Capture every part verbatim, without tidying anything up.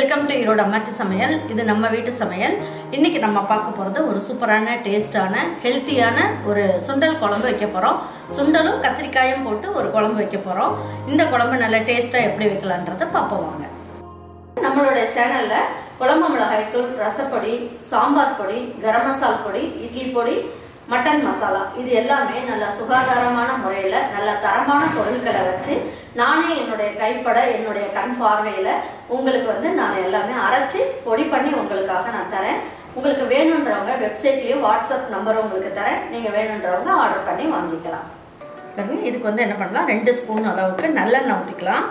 Welcome to Erode Ammachi சமையல். இது நம்ம வீட்டு சமையல். இன்னைக்கு நம்ம பார்க்க போறது ஒரு சூப்பரான டேஸ்டான ஹெல்த்தியான ஒரு சுண்டல் குழம்பு வைக்க போறோம். சுண்டலும் கத்திரிக்காயும் போட்டு ஒரு குழம்பு வைக்க போறோம். இந்த குழம்பு நல்ல டேஸ்டா எப்படி வைக்கலாம்ன்றத பாப்போம் வாங்க. நம்மளோட சேனல்ல குழம்பு மிளகாய் தூள், ரசப்பொடி, சாம்பார் பொடி, கரம் மசாலா பொடி, இட்லி பொடி, மட்டன் மசாலா இது எல்லாமே நல்ல சுகாதாரமான முறையில் நல்ல தரமான பொருட்களை வச்சு நானே என்னுடைய கைப்பட என்னுடைய கண் பார்வையில் உங்களுக்கு வந்து நான் எல்லாமே அரைச்சி பொடி பண்ணி உங்களுக்காக நான் தரேன். உங்களுக்கு வேணுன்றவங்க வெப்சைட்லேயும் வாட்ஸ்அப் நம்பர் உங்களுக்கு தரேன். நீங்கள் வேணுன்றவங்க ஆர்டர் பண்ணி வாங்கிக்கலாம். இதுக்கு வந்து என்ன பண்ணலாம், ரெண்டு ஸ்பூன் அளவுக்கு நல்லெண்ணெய் ஊற்றிக்கலாம்.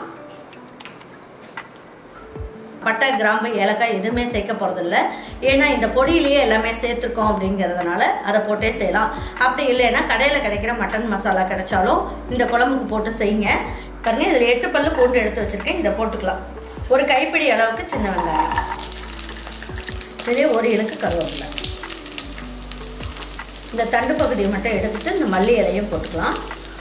பட்டை, கிராம்பு, ஏலக்காய் எதுவுமே சேர்க்க போகிறதில்ல. ஏன்னா இந்த பொடியிலேயே எல்லாமே சேர்த்துருக்கோம் அப்படிங்கிறதுனால அதை போட்டே செய்யலாம். அப்படி இல்லைன்னா கடையில் கிடைக்கிற மட்டன் மசாலா கிடைச்சாலும் இந்த குழம்புக்கு போட்டு செய்யுங்க. பாருங்க, இதில் எட்டு பல்லு பூண்டு எடுத்து வச்சுருக்கேன். இதை போட்டுக்கலாம். ஒரு கைப்பிடி அளவுக்கு சின்ன வெங்காயம், இதுலேயே ஒரு இனுக்கு கருவேப்பிலை. இந்த தண்டு பகுதியை மட்டும் எடுத்துட்டு இந்த மல்லி இலையும் போட்டுக்கலாம்.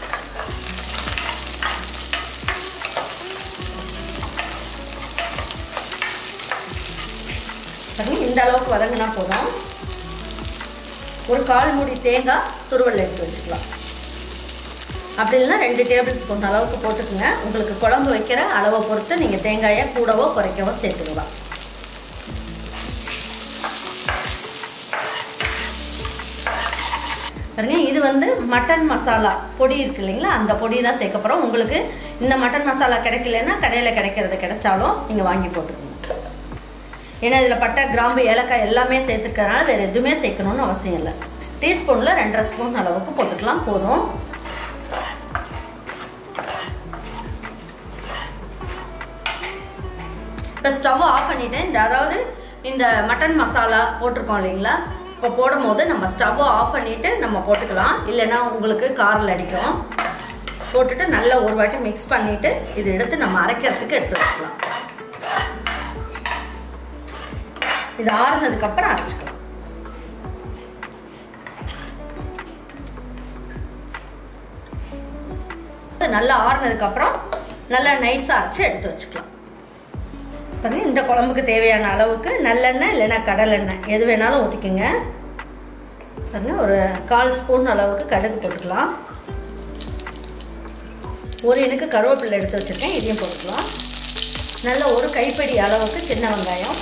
இந்த அளவுக்கு வதங்கினா போதும். ஒரு கால் மூடி தேங்காய் துருவல் எடுத்து வச்சுக்கலாம். அப்படி இல்லைன்னா ரெண்டு டேபிள் ஸ்பூன் அளவுக்கு போட்டுக்கோங்க. உங்களுக்கு குழம்பு வைக்கிற அளவை பொறுத்து நீங்கள் தேங்காயை கூடவோ குறைக்கவோ சேர்த்துக்கலாம். பாருங்க, இது வந்து மட்டன் மசாலா பொடி இருக்கு இல்லைங்களா, அந்த பொடி தான் சேர்க்க போகிறோம். உங்களுக்கு இந்த மட்டன் மசாலா கிடைக்கலன்னா கடையில் கிடைக்கிறது கிடைச்சாலும் நீங்கள் வாங்கி போட்டுக்கோங்க. ஏன்னா இதில் பட்டை, கிராம்பு, ஏலக்காய் எல்லாமே சேர்த்துக்கிறதுனால வேறு எதுவுமே சேர்க்கணும்னு அவசியம் இல்லை. டீஸ்பூனில் ரெண்டரை ஸ்பூன் அளவுக்கு போட்டுக்கலாம், போதும். இப்போ ஸ்டவ் ஆஃப் பண்ணிவிட்டேன். இந்த அதாவது இந்த மட்டன் மசாலா போட்டிருக்கோம் இல்லைங்களா, இப்போ போடும் போது நம்ம ஸ்டவ்வை ஆஃப் பண்ணிவிட்டு நம்ம போட்டுக்கலாம். இல்லைன்னா உங்களுக்கு காரில் அடிக்கும். போட்டுட்டு நல்லா ஒரு வாட்டி மிக்ஸ் பண்ணிவிட்டு இது எடுத்து நம்ம அரைக்கிறதுக்கு எடுத்து வச்சுக்கலாம். இது ஆறுனதுக்கு அப்புறம் அரைச்சிக்கலாம். நல்லா ஆறுனதுக்கு அப்புறம் நல்லா நைஸா அரைச்சி எடுத்து வச்சுக்கலாம். பாருங்க, இந்த குழம்புக்கு தேவையான அளவுக்கு நல்லெண்ணெய் இல்லைன்னா கடலெண்ணெய் எது வேணாலும் ஊற்றிக்கோங்க. பாருங்க, ஒரு கால் ஸ்பூன் அளவுக்கு கடுகு போட்டுக்கலாம். ஒரு இனுக்கு கருவேப்பிலை எடுத்து வச்சுருக்கேன், இதையும் போட்டுக்கலாம். நல்ல ஒரு கைப்பிடி அளவுக்கு சின்ன வெங்காயம்,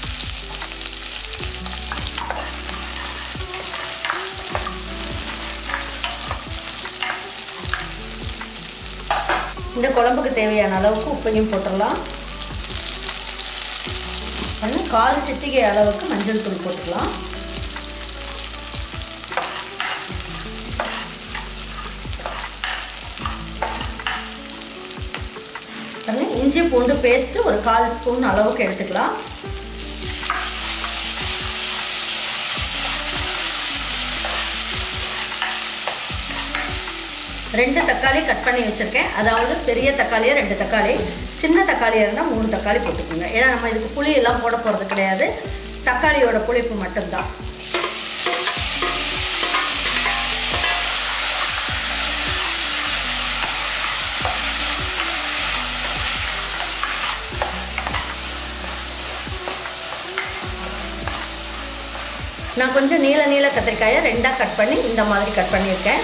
இந்த குழம்புக்கு தேவையான அளவுக்கு உப்பையும் போட்டுடலாம். கால் சிட்டிகை அளவுக்கு மஞ்சள் தூள் போட்டுக்கலாம். இஞ்சி பூண்டு பேஸ்ட் ஒரு கால் ஸ்பூன் அளவுக்கு எடுத்துக்கலாம். ரெண்டு தக்காளி கட் பண்ணி வச்சுருக்கேன். அதாவது பெரிய தக்காளியாக ரெண்டு தக்காளி, சின்ன தக்காளியாக இருந்தால் மூணு தக்காளி போட்டுக்கோங்க. ஏன்னா நம்ம இதுக்கு புளி எல்லாம் போட போகிறது கிடையாது, தக்காளியோட புளிப்பு மட்டும்தான். நான் கொஞ்சம் நீல நீல கத்திரிக்காயை ரெண்டாக கட் பண்ணி இந்த மாதிரி கட் பண்ணியிருக்கேன்.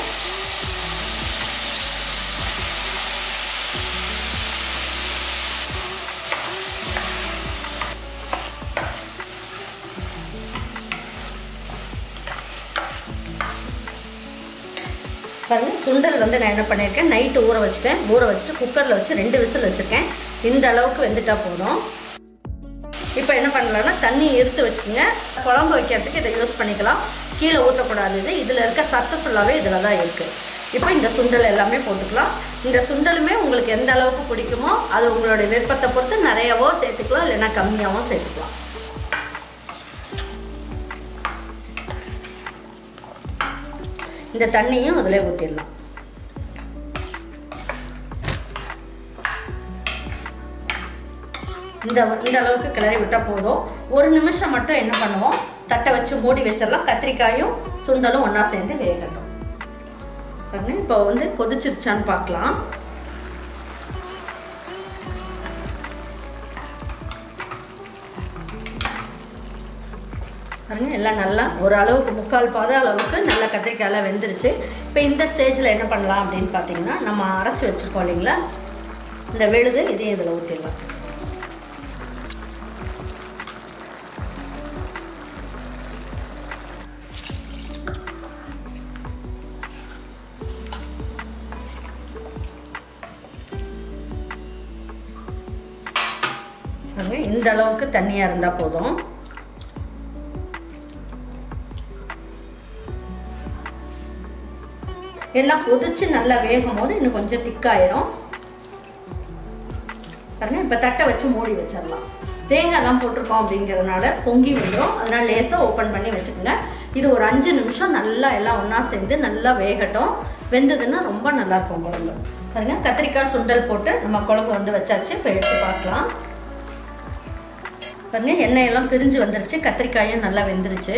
பாருங்க, சுண்டல் வந்து நான் என்ன பண்ணியிருக்கேன், நைட்டு ஊற வச்சுட்டேன். ஊற வச்சுட்டு குக்கரில் வச்சு ரெண்டு விசில் வச்சுருக்கேன். இந்த அளவுக்கு வெந்துட்டால் போதும். இப்போ என்ன பண்ணலான்னா தண்ணி எடுத்து வச்சுக்கோங்க. குழம்பு வைக்கிறதுக்கு இதை யூஸ் பண்ணிக்கலாம். கீழே ஊற்றக்கூடாது. இது இதில் இருக்க சத்து ஃபுல்லாகவே இதில் தான் இருக்குது. இப்போ இந்த சுண்டல் எல்லாமே போட்டுக்கலாம். இந்த சுண்டலுமே உங்களுக்கு எந்த அளவுக்கு பிடிக்குமோ அது உங்களுடைய விருப்பத்தை பொறுத்து நிறையவோ சேர்த்துக்கலாம், இல்லைன்னா கம்மியாகவும் சேர்த்துக்கலாம். இந்த தண்ணியும் அதில் ஊற்றிடலாம். இந்த இந்த அளவுக்கு கிளறி விட்டால் போதும். ஒரு நிமிஷம் மட்டும் என்ன பண்ணுவோம், தட்டை வச்சு மூடி வச்சிடலாம். கத்திரிக்காயும் சுண்டலும் ஒன்றா சேர்ந்து வேகட்டும். இப்போ வந்து கொதிச்சிருச்சான்னு பார்க்கலாம். பாருங்கள் எல்லாம் நல்லா ஒரு அளவுக்கு முக்கால் பாத அளவுக்கு நல்லா கத்திரிக்காயெல்லாம் வெந்துருச்சு. இப்போ இந்த ஸ்டேஜில் என்ன பண்ணலாம் அப்படின்னு பார்த்தீங்கன்னா, நம்ம அரைச்சி வச்சுருக்கோம் இல்லைங்களா, இந்த விழுது இதையும் இதில் ஊற்றிடலாம். இந்த அளவுக்கு தண்ணியாக இருந்தால் போதும். எல்லாம் கொதிச்சு நல்லா வேகும் போது இன்னும் கொஞ்சம் திக்காயிரும் பாருங்க. இப்போ தட்டை வச்சு மூடி வச்சிடலாம். தேங்காய்லாம் போட்டிருக்கோம் அப்படிங்கிறதுனால பொங்கி வந்துடும். அதனால லேசாக ஓப்பன் பண்ணி வச்சுக்கோங்க. இது ஒரு அஞ்சு நிமிஷம் நல்லா எல்லாம் ஒன்றா சேர்ந்து நல்லா வேகட்டும். வெந்ததுன்னா ரொம்ப நல்லாயிருக்கும் குழம்பு. பாருங்க கத்திரிக்காய் சுண்டல் போட்டு நம்ம குழம்பு வந்து வச்சாச்சு. இப்போ எடுத்து பார்க்கலாம். பாருங்க எண்ணெய் எல்லாம் பிரிஞ்சு வந்துருச்சு. கத்திரிக்காயும் நல்லா வெந்துருச்சு.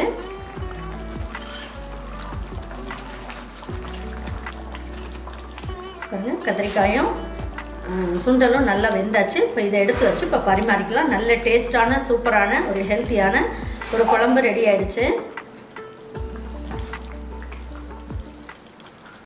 பாருங்க கத்திரிக்காயும் சுண்டலும் நல்லா வெந்தாச்சு. இப்போ இதை எடுத்து வச்சு இப்போ பரிமாறிக்கலாம். நல்ல டேஸ்டான சூப்பரான ஒரு ஹெல்த்தியான ஒரு குழம்பு ரெடி ஆயிடுச்சு.